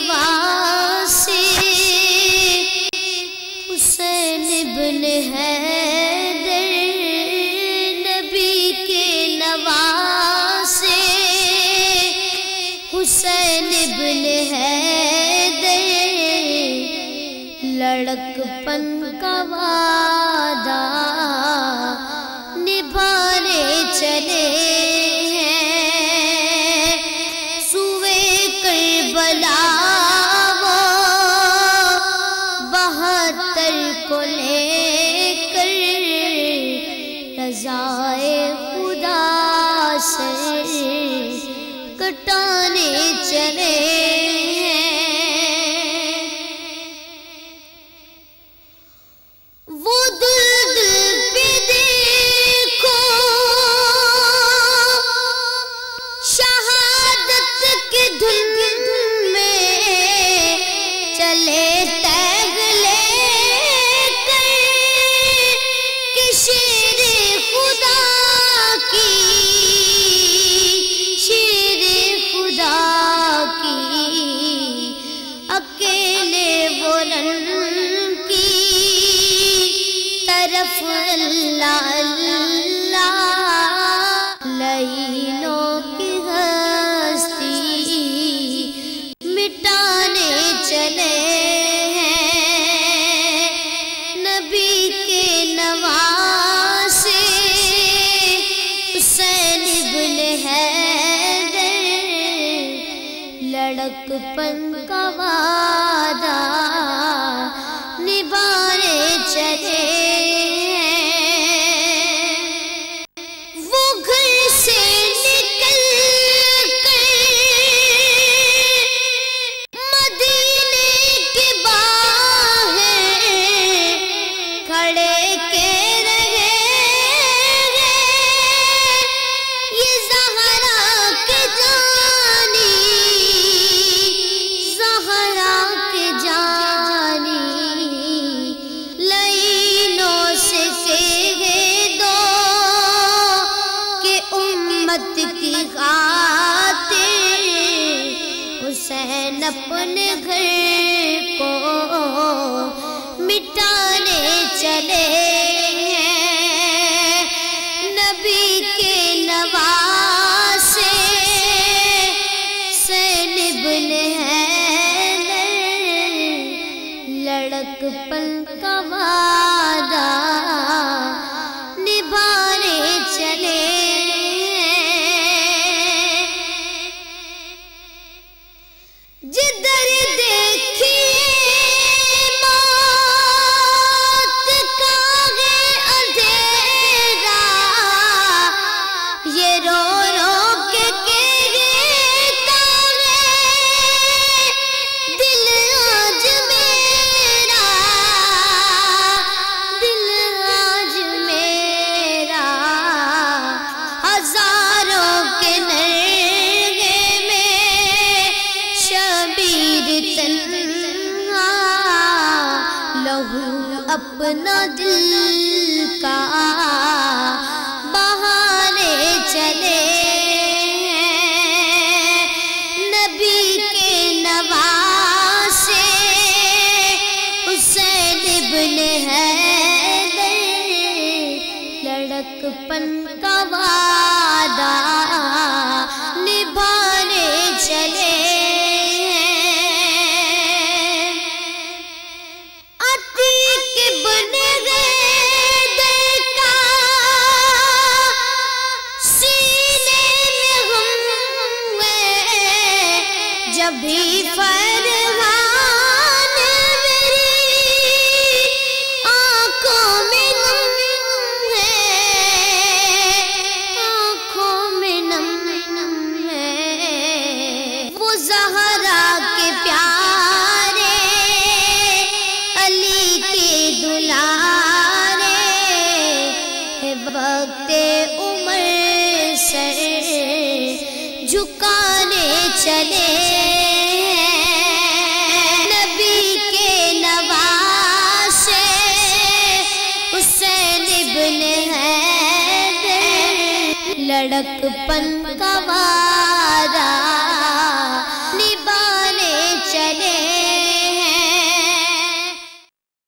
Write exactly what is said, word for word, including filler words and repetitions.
نواسے حسین ابن حیدر نبی کے نواسے حسین ابن حیدر لڑک پن کا وعدہ نبھانے چلے ہیں سوئے کربلا وہ بہتر کو لے کر رضائے خدا سے کٹانے چلے اللہ اللہ لعینوں کی ہستی مٹانے چلے ہیں نبی کے نواسے حسین ابن حیدر لڑک پن کا وعدہ نبھانے چلے کی خاطر حسین اپنے گھر کو مٹانے چلے ہیں نبی کے نواسے حسین ابن حیدر لڑک پن کا وعدہ نبھانے چلے جدھر دیکھیے موت کا ہے اندھیرا یہ رو رو کے کہتا ہے دل آج میرا دل آج میرا ہزاروں کے نرگے میں شبیر تنہا لہو اپنا دل کا بہانے چلے ہیں نبی کے نواسے حسین ابن حیدر لڑک پن کا وعدہ نبھانے چلے جبھی فرحان میری آنکھوں میں نم ہے آنکھوں میں نم ہے وہ زہرا کے پیارے علی کے دلارے وقت عمر سر جھکانے چلے لڑک پن کا